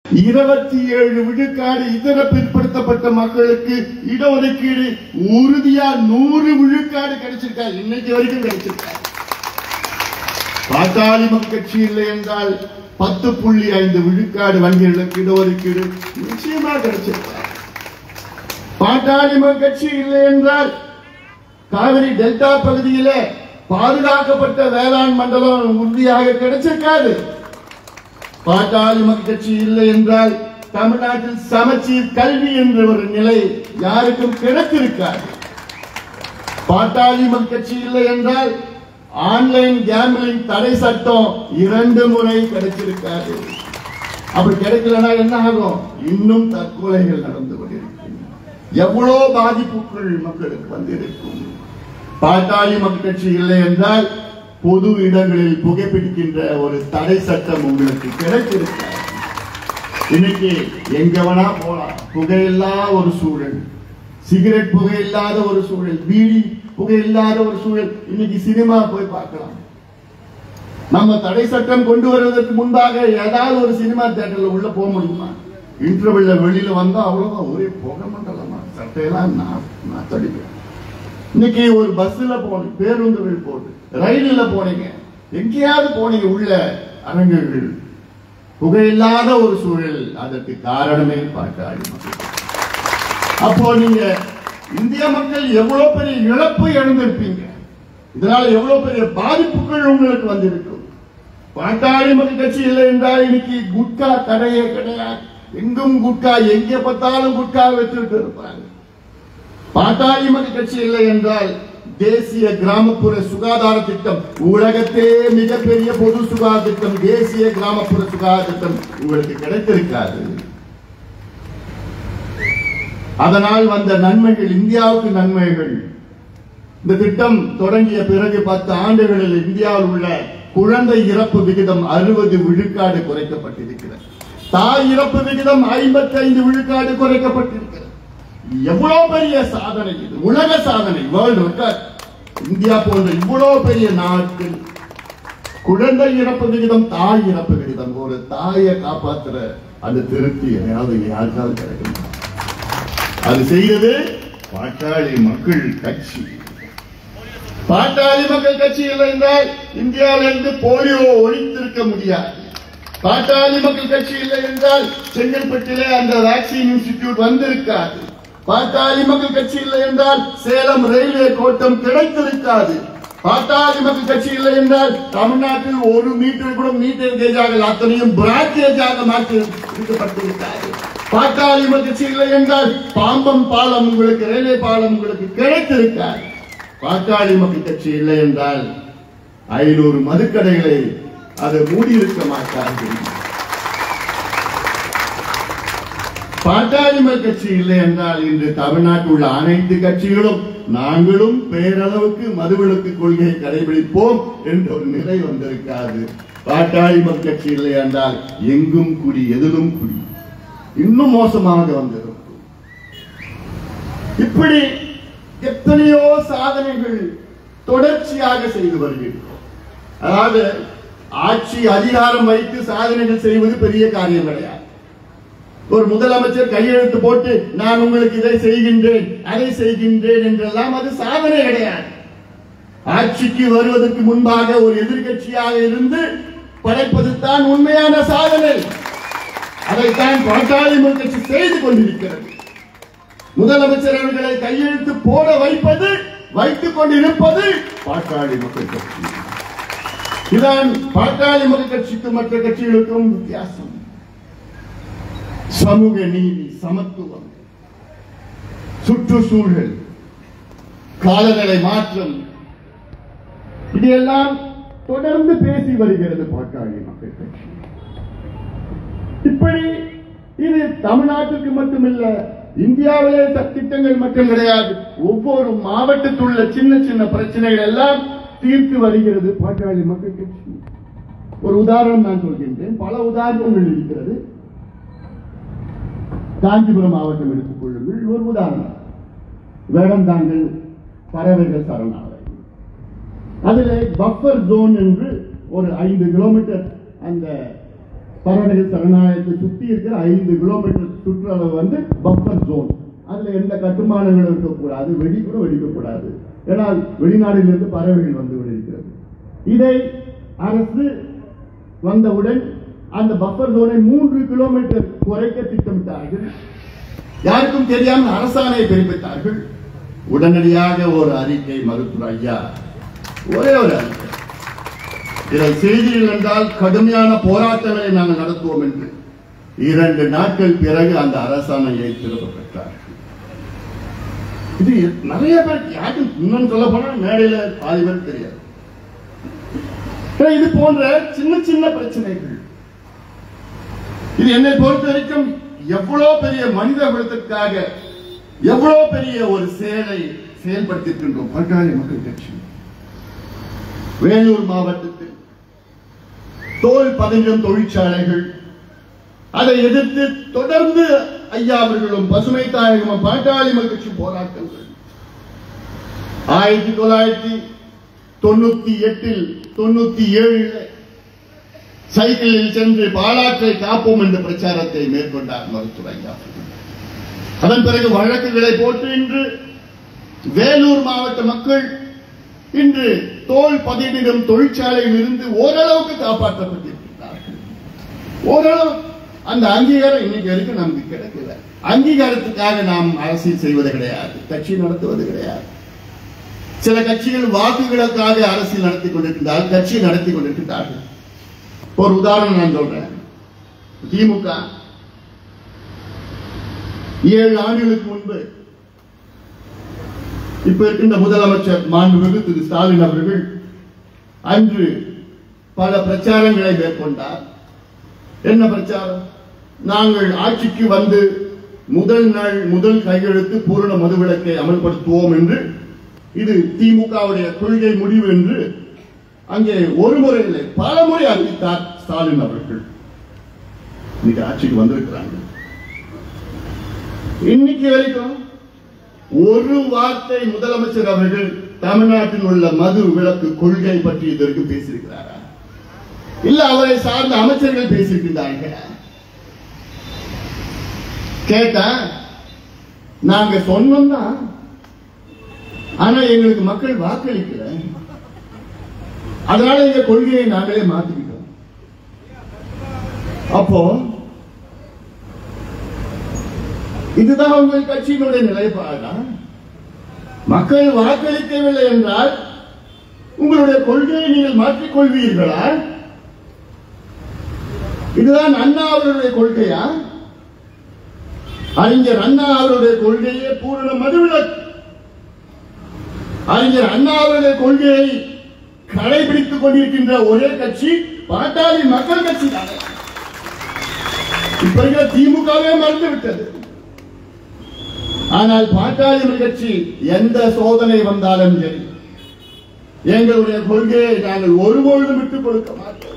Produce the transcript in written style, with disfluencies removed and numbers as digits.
27 விழுக்காடு இதர பிற்படுத்தப்பட்ட மக்களுக்கு இடஒதுக்கீடு உறுதியா 100 விழுக்காடு கிடைச்சிருக்கா, இன்னைக்கு வரைக்கும் கிடைச்சிருக்கா. பாட்டாளி மக்கள் கட்சி இல்லை என்றால் 10.5 விழுக்காடு வங்கிகளுக்கு இடஒதுக்கீடு நிச்சயமா கிடைச்சிருக்கா. பாட்டாளி மக்கள் கட்சி இல்லை என்றால் காவிரி டெல்டா பகுதியில பாதுகாக்கப்பட்ட வேளாண் மண்டலம் உறுதியாக கிடைச்சிருக்காது. பாட்டாளி மக்கள் கட்சி இல்லை என்றால் தமிழ்நாட்டில் சமச்சீர் கல்வி என்ற ஒரு நிலை யாருக்கும் கிடைத்திருக்காது. பாட்டாளி மக்கள் கட்சி இல்லை என்றால் ஆன்லைன் கேம்பிளிங் தடை சட்டம் 2 முறை கிடைச்சிருக்காது. அப்படி கிடைக்கலன்னா என்ன ஆகும்? இன்னும் தற்கொலைகள் நடந்து கொண்டிருக்கும். எவ்வளவு பாதிப்புகள் மக்களுக்கு வந்திருக்கும். பாட்டாளி மக்கள் கட்சி இல்லை என்றால் பொது இடங்களில் புகைப்பிடிக்கின்ற ஒரு தடை சட்டம் உங்களுக்கு கிடைத்திருக்காது. இன்னைக்கு எங்க வேணா போலாம், புகையில்லா ஒரு சூழல், சிகரெட் புகை இல்லாத ஒரு சூழல், பீடி புகை இல்லாத ஒரு சூழல். இன்னைக்கு சினிமா போய் பார்க்கலாம். நம்ம தடை சட்டம் கொண்டு வருவதற்கு முன்பாக ஏதாவது ஒரு சினிமா தியேட்டர்ல உள்ள போக முடியுமா? இன்டர்வெல்ல வெளியில வந்தா அவ்வளவுதான், ஒரே புகை மண்டலமா, சட்டையெல்லாம் நான் தடிப்பேன். இன்னைக்கு ஒரு பஸ்ல போனீங்க, பேருந்துகள் போட்டு ரயிலில் போனீங்க, எங்கேயாவது போனீங்க, உள்ள அரங்குகள் புகையில்லாத ஒரு சூழல். அதற்கு காரணமே பாட்டாளி மக்கள். அப்போ நீங்க இந்திய மக்கள் எவ்வளவு பெரிய இழப்பு இழந்திருப்பீங்க, இதனால எவ்வளவு பெரிய பாதிப்புகள் உங்களுக்கு வந்திருக்கும். பாட்டாளி மக்கள் கட்சி இல்லை என்றால் இன்னைக்கு குட்கா தடையே கிடையாது. எங்கும் குட்கா, எங்கே பார்த்தாலும் குட்கா வச்சுட்டு இருப்பாங்க. பாட்டாளி மக்கள் கட்சி இல்லை என்றால் தேசிய கிராமப்புற சுகாதார திட்டம், உலகத்தே மிகப்பெரிய பொது சுகாதார திட்டம், தேசிய கிராமப்புற சுகாதார திட்டம் உங்களுக்கு கிடைத்திருக்காது. அதனால் வந்த நன்மைகள், இந்தியாவுக்கு நன்மைகள். இந்த திட்டம் தொடங்கிய பிறகு 10 ஆண்டுகளில் இந்தியாவில் உள்ள குழந்தை இறப்பு விகிதம் 60 விழுக்காடு குறைக்கப்பட்டிருக்கிறது. தாய் இறப்பு விகிதம் 55 விழுக்காடு குறைக்கப்பட்டிருக்கிறது. எவ்வளவு பெரிய சாதனை இது, உலக சாதனை, வேர்ல்ட் ரெக்கார்ட். இந்தியா போன்ற இவ்வளவு பெரிய நாட்டில் குழந்தை இறப்பு விகிதம், தாய் இறப்பு விகிதம், ஒரு தாயை காப்பாற்றுற அந்த திருப்தி யாருக்காவது கிடைக்கும்? அது செய்தது பாட்டாளி மக்கள் கட்சி. பாட்டாளி மக்கள் கட்சி இல்லை என்றால் இந்தியாவிலிருந்து போலியோ ஒழித்திருக்க முடியாது. பாட்டாளி மக்கள் கட்சி இல்லை என்றால் செங்கல்பட்டிலே அந்த வேக்சின் இன்ஸ்டிடியூட் வந்திருக்காது. பாட்டாளி மக்கள் கட்சி இல்லை என்றால் சேலம் ரயில்வே கோட்டம் கிடைத்திருக்காது. பாட்டாளி மக்கள் கட்சி இல்லை என்றால் தமிழ்நாட்டில் 1 மீட்டர் கூட மீட்டர் கேஜாக அத்தனையும் பிராக்கேஜாக மாற்றி இருக்கப்பட்டிருக்காது. பாட்டாளி மக்கள் கட்சி இல்லை என்றால் பாம்பம் பாலம் உங்களுக்கு, ரயில்வே பாலம் உங்களுக்கு கிடைத்திருக்காது. பாட்டாளி மக்கள் கட்சி இல்லை என்றால் 500 மதுக்கடைகளை அதை மூடியிருக்க மாட்டார்கள். பாட்டாளி மக்கள் கட்சி இல்லை என்றால் இன்று தமிழ்நாட்டில் உள்ள அனைத்து கட்சிகளும் நாங்களும் பேரளவுக்கு மதுவிலக்கு கொள்கையை கடைபிடிப்போம் என்ற ஒரு நிலை வந்திருக்காது. பாட்டாளி மக்கள் கட்சி இல்லை என்றால் எங்கும் குடி, எதிலும் குடி, இன்னும் மோசமாக வந்திருக்கும். இப்படி எத்தனையோ சாதனைகள் தொடர்ச்சியாக செய்து வருகிறோம். அதாவது ஆட்சி அதிகாரம் வைத்து சாதனைகள் செய்வது பெரிய காரியம் கிடையாது. ஒரு முதலமைச்சர் கையெழுத்து போட்டு நான் உங்களுக்கு இதை செய்கின்றேன், அதை செய்கின்றேன் என்றெல்லாம் அது சாதனை கிடையாது. ஆட்சிக்கு வருவதற்கு முன்பாக ஒரு எதிர்கட்சியாக இருந்து படைப்பது தான் உண்மையான சாதனை. அதைத்தான் பாட்டாளி மக்கள் கட்சி செய்து கொண்டிருக்கிறது. முதலமைச்சர் அவர்களை கையெழுத்து போட வைப்பது, வைத்துக் கொண்டிருப்பது பாட்டாளி மக்கள் கட்சி. இதான் பாட்டாளி மக்கள் கட்சிக்கும் மற்ற கட்சிகளுக்கும் வித்தியாசம். சமூக நீதி, சமத்துவம், சுற்றுச்சூழல், காலநிலை மாற்றம், இதையெல்லாம் தொடர்ந்து பேசி வருகிறது பாட்டாளி மக்கள் கட்சி. இப்படி இது தமிழ்நாட்டுக்கு மட்டுமில்ல, இந்தியாவிலே திட்டங்கள் மட்டும் கிடையாது. ஒவ்வொரு மாவட்டத்தில் உள்ள சின்ன சின்ன பிரச்சனைகள் எல்லாம் தீர்த்து வருகிறது பாட்டாளி மக்கள் கட்சி. ஒரு உதாரணம் நான் சொல்கின்றேன், பல உதாரணங்கள் இருக்கிறது. காஞ்சிபுரம் மாவட்டம் எடுத்துக் கொள்ளுங்கள். ஒரு உதாரணம், வேடந்தாங்கல் பறவைகள் சரணாலயம். அதில் பஃபர் ஜோன் என்று ஒரு 5 கிலோமீட்டர் அந்த பறவைகள் சரணாலயத்தை சுத்தி இருக்கிற 5 கிலோமீட்டர் சுற்றளவு வந்து பஃபர் ஜோன். அதுல எந்த கட்டுமானங்களும் இருக்கக்கூடாது, வெடிக்கூட வெடிக்கக்கூடாது. ஏனால் வெளிநாடுகளிலிருந்து பறவைகள் வந்து கொண்டிருக்கிறது. இதை அரசு வந்தவுடன் அந்த பஃபர் ஜோனை 3 கிலோமீட்டர் குறைக்க திட்டமிட்டார்கள். யாருக்கும் தெரியாமல் அரசாணையை பிறப்பித்தார்கள். உடனடியாக ஒரு அறிக்கை மருத்துவர் ஐயா, ஒரே ஒரு அறிக்கை, இதை செய்திகள் என்றால் கடுமையான போராட்டங்களை நாங்கள் நடத்துவோம் என்று 2 நாட்கள் பிறகு அந்த அரசாணையை திரும்ப பெற்றார்கள். இது நிறைய பேர் யாருக்கும் இன்னும் சொல்ல போனா மேடையில பாதி பேர் தெரியாது. இது போன்ற சின்ன சின்ன பிரச்சனைகள் இது என்னை பொறுத்த வரைக்கும் எவ்வளவு பெரிய மனித குலத்திற்காக எவ்வளவு பெரிய ஒரு செயலை செயல்படுத்தியிருக்கின்றோம். பாட்டாளி மக்கள் கட்சி வேலூர் மாவட்டத்தில் தோல் பதங்கம் தொழிற்சாலைகள், அதை எதிர்த்து தொடர்ந்து ஐயா அவர்களும் பசுமை தாயகமும் பாட்டாளி மக்கள் கட்சி போராட்டங்கள் 1998 97 சைக்கிளில் சென்று பாலாற்றை காப்போம் என்ற பிரச்சாரத்தை மேற்கொண்டார் மருத்துவர் ஐயா. அதன் பிறகு வழக்குகளை போட்டு இன்று வேலூர் மாவட்ட மக்கள் இன்று தோல் பதனிடும் தொழிற்சாலையில் இருந்து ஓரளவுக்கு காப்பாற்றப்பட்டிருக்கிறார்கள். ஓரளவு அந்த அங்கீகாரம் இன்னைக்கு வரைக்கும் நமக்கு கிடைக்கல. அங்கீகாரத்துக்காக நாம் அரசியல் செய்வது கிடையாது, கட்சி நடத்துவது கிடையாது. சில கட்சிகள் வாக்குகளுக்காக அரசியல் நடத்தி கொண்டிருக்கிறார்கள், கட்சி நடத்தி கொண்டிருக்கிறார்கள். ஒரு உதாரணம் நான் சொல்றேன். திமுக 7 ஆண்டுகளுக்கு முன்பு இப்ப இருக்கின்ற முதலமைச்சர் மாண்புமிகு திரு ஸ்டாலின் அவர்கள் அன்று பல பிரச்சாரங்களை மேற்கொண்டார். என்ன பிரச்சாரம்? நாங்கள் ஆட்சிக்கு வந்து முதல் நாள் முதல் கையெழுத்து பூரண மதுவிலக்கை அமல்படுத்துவோம் என்று, இது திமுகவுடைய கொள்கை முடிவு என்று அங்கே ஒரு முறை இல்லை பல முறை அறிவித்தார் ஸ்டாலின் அவர்கள். இன்னைக்கு ஆட்சிக்கு வந்திருக்கிறாங்க. இன்னைக்கு வரைக்கும் ஒரு வார்த்தை முதலமைச்சர் அவர்கள் தமிழ்நாட்டில் உள்ள மது விலக்கு கொள்கை பற்றி இதற்கு பேசியிருக்கிறாரா? இல்ல அவரை சார்ந்த அமைச்சர்கள் பேசியிருக்கிறார்கள். கேட்டா நாங்க சொன்னோம் தான், ஆனா எங்களுக்கு மக்கள் வாக்களிக்கல, அதனால எங்க கொள்கையை நாங்களே மாத்திக்கிட்டோம். அப்போ இதுதான் உங்கள் கட்சியினுடைய நிலைப்பாடா? மக்கள் வாக்களிக்கவில்லை என்றால் உங்களுடைய கொள்கையை நீங்கள் மாற்றிக் கொள்வீர்களா? இதுதான் அண்ணா அவர்களுடைய கொள்கையா? அறிஞர் அண்ணா அவருடைய கொள்கையே பூரண மதுவிலக்கு. அறிஞர் அண்ணா அவருடைய கொள்கையை கடைபிடித்துக் கொண்டிருக்கின்ற ஒரே கட்சி பாட்டாளி மக்கள் கட்சி தான். இப்ப இருக்கிற திமுகவே மறந்துவிட்டது. ஆனால் பாட்டாளி மக்கள் கட்சி எந்த சோதனை வந்தாலும் சரி எங்களுடைய கொள்கையை நாங்கள் ஒருபொழுதும் விட்டுக் கொடுக்க மாட்டோம்.